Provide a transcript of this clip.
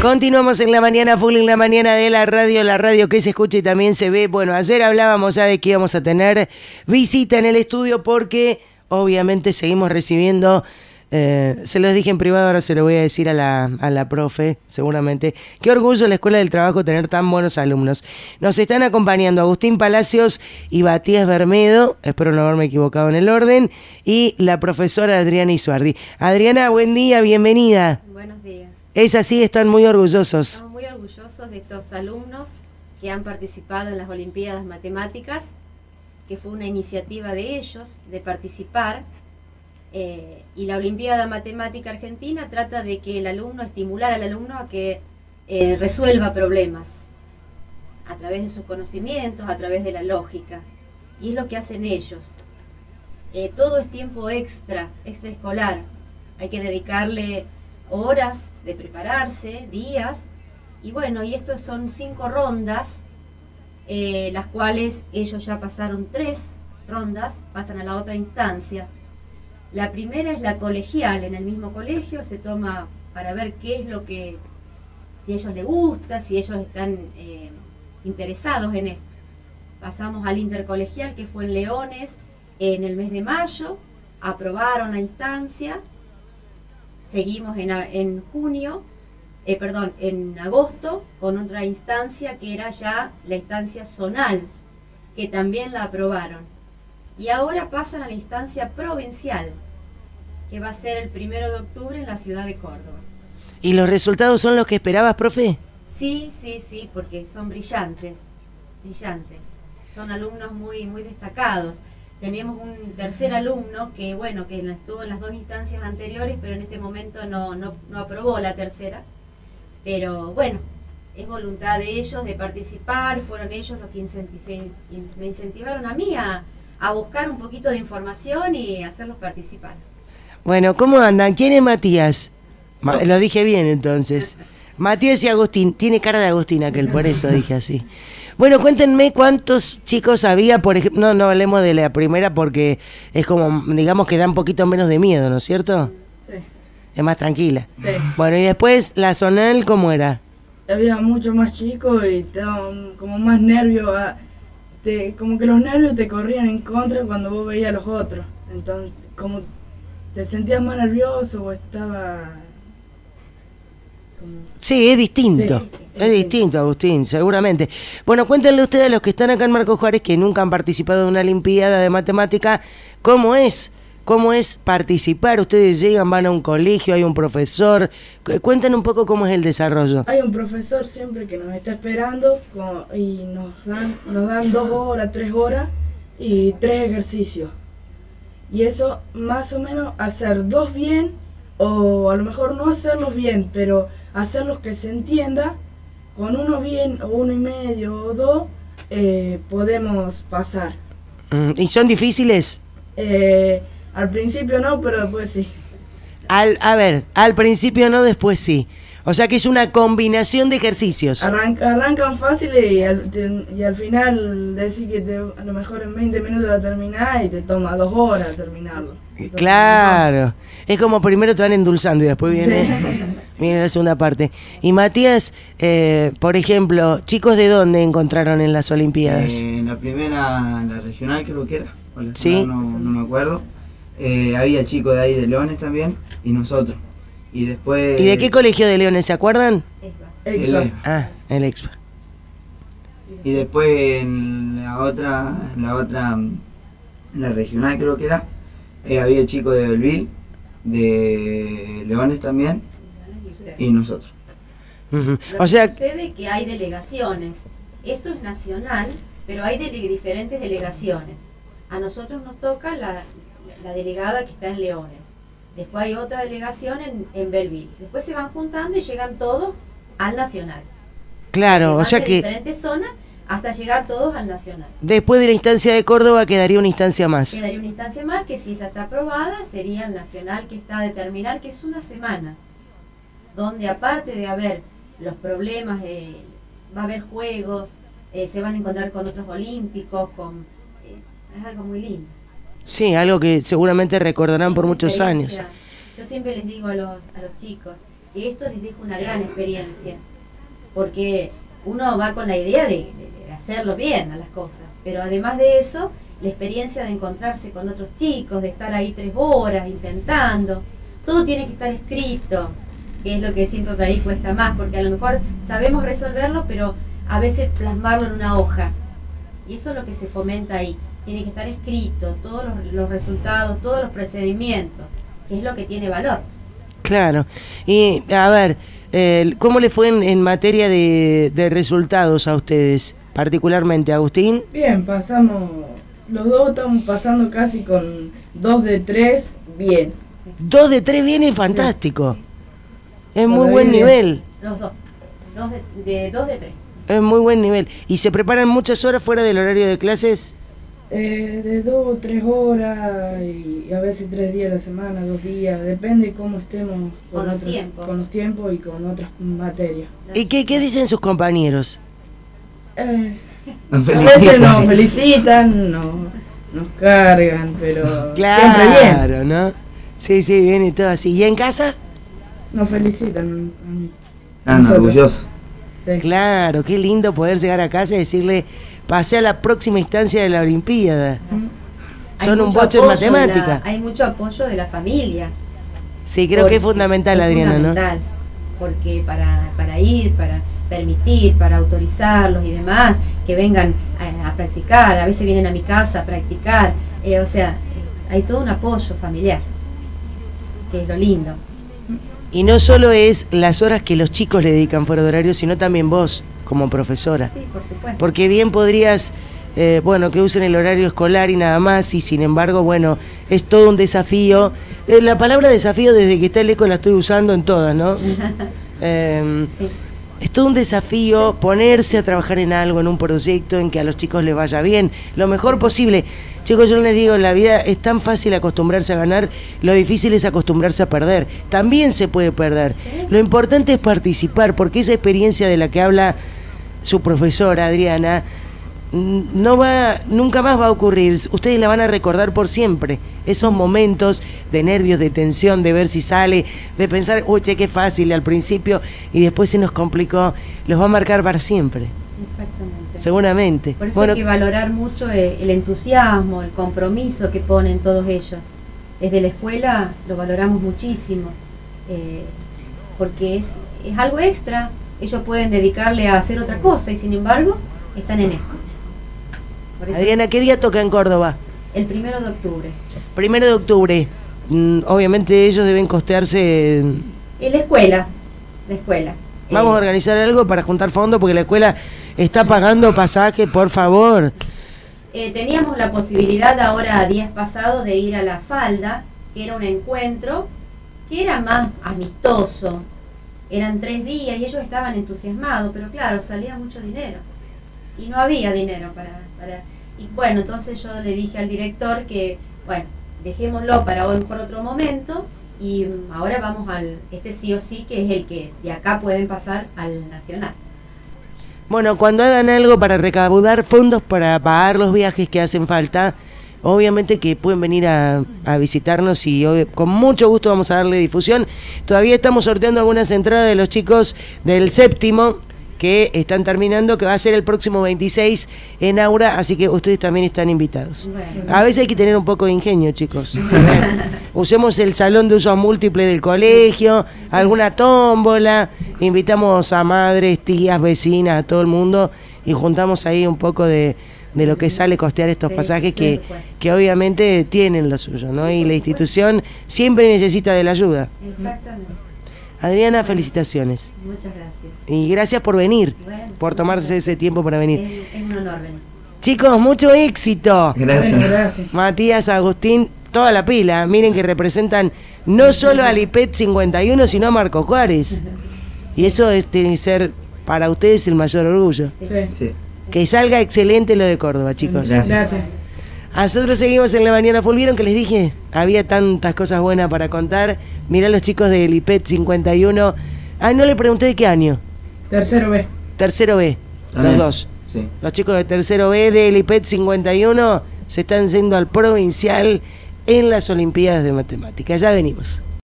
Continuamos en la mañana full, en la mañana de la radio que se escucha y también se ve. Bueno, ayer hablábamos ya de que íbamos a tener visita en el estudio porque obviamente seguimos recibiendo, se los dije en privado, ahora se lo voy a decir a la profe, seguramente. Qué orgullo la Escuela del Trabajo tener tan buenos alumnos. Nos están acompañando Agustín Palacios y Matías Bermedo, espero no haberme equivocado en el orden, y la profesora Adriana Isuardi. Adriana, buen día, bienvenida. Buenos días. Es así, están muy orgullosos. Estamos muy orgullosos de estos alumnos que han participado en las Olimpiadas Matemáticas, que fue una iniciativa de ellos de participar. Y la Olimpiada Matemática Argentina trata de que el alumno, estimular al alumno a que resuelva problemas a través de sus conocimientos, a través de la lógica. Y es lo que hacen ellos. Todo es tiempo extraescolar. Hay que dedicarle horas de prepararse, días, y bueno, y estos son 5 rondas, las cuales ellos ya pasaron 3 rondas, pasan a la otra instancia. La primera es la colegial, en el mismo colegio se toma para ver qué es lo que, si a ellos les gusta, si ellos están interesados en esto. Pasamos al intercolegial, que fue en Leones en el mes de mayo, aprobaron la instancia. Seguimos en agosto con otra instancia que era ya la instancia zonal, que también la aprobaron. Y ahora pasan a la instancia provincial, que va a ser el 1 de octubre en la ciudad de Córdoba. ¿Y los resultados son los que esperabas, profe? Sí, porque son brillantes. Son alumnos muy, muy destacados. Tenemos un tercer alumno que, bueno, que estuvo en las 2 instancias anteriores, pero en este momento no aprobó la tercera. Pero bueno, es voluntad de ellos de participar, fueron ellos los que me incentivaron a mí a buscar un poquito de información y hacerlos participar. Bueno, ¿cómo andan? ¿Quién es Matías? Lo dije bien entonces. Matías y Agustín. Tiene cara de Agustín aquel, por eso dije así. Bueno, cuéntenme cuántos chicos había, por ejemplo, no hablemos de la primera porque es como, digamos que da un poquito menos de miedo, ¿no es cierto? Sí. Es más tranquila. Sí. Bueno, y después la zonal, ¿cómo era? Había mucho más chicos y te daban como más nervios, como que los nervios te corrían en contra cuando vos veías a los otros. Entonces, como te sentías más nervioso o estaba... Sí, es distinto. Sí, es distinto, Agustín, seguramente. Bueno, cuéntenle ustedes a los que están acá en Marcos Juárez, que nunca han participado en una Olimpiada de Matemática, ¿cómo es participar? Ustedes llegan, van a un colegio, hay un profesor. Cuenten un poco cómo es el desarrollo. Hay un profesor siempre que nos está esperando y nos dan 2 horas, 3 horas y 3 ejercicios. Y eso, más o menos, hacer 2 bien, o a lo mejor no hacerlos bien, pero hacerlos que se entienda, con 1 bien, o 1,5 o 2, podemos pasar. ¿Y son difíciles? Al principio no, pero después sí. Al principio no, después sí. O sea que es una combinación de ejercicios. Arrancan fáciles y al final decís que a lo mejor en 20 minutos va a terminar y te toma 2 horas terminarlo. Entonces, claro. no. Es como primero te van endulzando y después viene la segunda parte. Y Matías, por ejemplo, ¿chicos de dónde encontraron en las Olimpiadas? En la primera, la regional creo que era. O la ¿Sí? no me acuerdo. Había chicos de ahí de Leones también y nosotros. Y después... ¿Y de qué colegio de Leones se acuerdan? Extra. El Expa. Y después en la regional creo que era, había chicos de Belville, de Leones también, y nosotros. Uh-huh. Lo O sea, que sucede que hay delegaciones. Esto es nacional, pero hay diferentes delegaciones. A nosotros nos toca la delegada que está en Leones. Después hay otra delegación en Belville. Después se van juntando y llegan todos al nacional. claro, o sea de que diferentes zonas hasta llegar todos al nacional. después de la instancia de Córdoba quedaría una instancia más. Quedaría una instancia más que si esa está aprobada sería el nacional, que está a determinar, que es una semana, donde aparte de haber los problemas, va a haber juegos, se van a encontrar con otros olímpicos, es algo muy lindo. Sí, algo que seguramente recordarán por muchos años. Yo siempre les digo a los chicos, que esto les deja una gran experiencia, porque uno va con la idea de hacerlo bien a las cosas, pero además de eso, la experiencia de encontrarse con otros chicos, de estar ahí 3 horas intentando, todo tiene que estar escrito, que es lo que siempre por ahí cuesta más, porque a lo mejor sabemos resolverlo, pero a veces plasmarlo en una hoja, y eso es lo que se fomenta ahí, tiene que estar escrito, todos los resultados, todos los procedimientos, que es lo que tiene valor. Claro. Y a ver, ¿cómo le fue en materia de resultados a ustedes, particularmente Agustín? Bien, pasamos, los dos estamos pasando casi con 2 de 3, bien. 2 de 3 viene fantástico. Es muy Todavía buen bien. nivel. Los dos, 2 de 3. Es muy buen nivel. ¿Y se preparan muchas horas fuera del horario de clases? De 2 o 3 horas y a veces 3 días a la semana, 2 días, depende cómo estemos Con los tiempos. con los tiempos y con otras materias. ¿Y qué dicen sus compañeros? Nos A veces felicitan. nos felicitan, nos cargan, pero siempre bien. Claro, ¿no? Sí, sí, viene todo así. ¿Y en casa? Nos felicitan a mí. Están Nosotros. orgullosos. Sí. Claro, qué lindo poder llegar a casa y decirle, pasé a la próxima instancia de la Olimpiada. Hay Son un mucho bocho en apoyo de matemática. hay mucho apoyo de la familia. Sí, creo que es fundamental, es Adriana, fundamental, porque para ir, para permitir, para autorizarlos y demás, que vengan a practicar, a veces vienen a mi casa a practicar, o sea, hay todo un apoyo familiar, que es lo lindo. Y no solo es las horas que los chicos le dedican fuera de horario, sino también vos, como profesora. Sí, por supuesto. Porque bien podrías, bueno, que usen el horario escolar y nada más, y sin embargo, bueno, es todo un desafío. La palabra desafío desde que está el eco la estoy usando en todas, ¿no? Sí. Es todo un desafío ponerse a trabajar en algo, en un proyecto, en que a los chicos les vaya bien, lo mejor posible. Chicos, yo les digo, la vida es tan fácil acostumbrarse a ganar, lo difícil es acostumbrarse a perder. También se puede perder. Lo importante es participar, porque esa experiencia de la que habla su profesora, Adriana, nunca más va a ocurrir. Ustedes la van a recordar por siempre. Esos momentos de nervios, de tensión, de ver si sale, de pensar, uy, che, qué fácil al principio, y después se nos complicó, los va a marcar para siempre. Exactamente. Seguramente. Por eso Bueno, hay que valorar mucho el entusiasmo, el compromiso que ponen todos ellos. Desde la escuela lo valoramos muchísimo, porque es algo extra. Ellos pueden dedicarle a hacer otra cosa y sin embargo están en esto. Por eso, Adriana, ¿qué día toca en Córdoba? el 1 de octubre. 1 de octubre. Obviamente ellos deben costearse. En la escuela. La escuela. Vamos a organizar algo para juntar fondos porque la escuela está pagando pasaje, por favor. Teníamos la posibilidad ahora, días pasados, de ir a La Falda, que era un encuentro que era más amistoso. Eran 3 días y ellos estaban entusiasmados, pero claro, salía mucho dinero. Y no había dinero para... Y bueno, entonces yo le dije al director que, bueno, dejémoslo para hoy por otro momento y ahora vamos al sí o sí, que es el que de acá pueden pasar al nacional. Bueno, cuando hagan algo para recaudar fondos para pagar los viajes que hacen falta, obviamente que pueden venir a visitarnos y con mucho gusto vamos a darle difusión. Todavía estamos sorteando algunas entradas de los chicos del 7º que están terminando, que va a ser el próximo 26 en Aura, así que ustedes también están invitados. Bueno. A veces hay que tener un poco de ingenio, chicos. Usemos el salón de usos múltiples del colegio, alguna tómbola, invitamos a madres, tías, vecinas, a todo el mundo y juntamos ahí un poco de lo que sale costear estos Sí, pasajes por supuesto. que obviamente tienen lo suyo, ¿no? Y la institución siempre necesita de la ayuda. Exactamente. Adriana, felicitaciones. Muchas gracias. Y gracias por venir, Bueno, por tomarse muchas ese tiempo para venir. Es un honor venir. Chicos, mucho éxito. Gracias. Bueno, gracias. Matías, Agustín, toda la pila. Miren que representan no solo al IPET 51, sino a Marco Juárez. Y eso tiene que ser para ustedes el mayor orgullo. Sí. Sí. Que salga excelente lo de Córdoba, chicos. Gracias. Gracias. Nosotros seguimos en la mañana full. ¿Vieron que les dije? Había tantas cosas buenas para contar. Mirá los chicos del IPET 51. Ah, no le pregunté de qué año. Tercero B. Tercero B, También. los dos. Sí. Los chicos de tercero B del IPET 51 se están yendo al provincial en las Olimpiadas de Matemáticas. Ya venimos.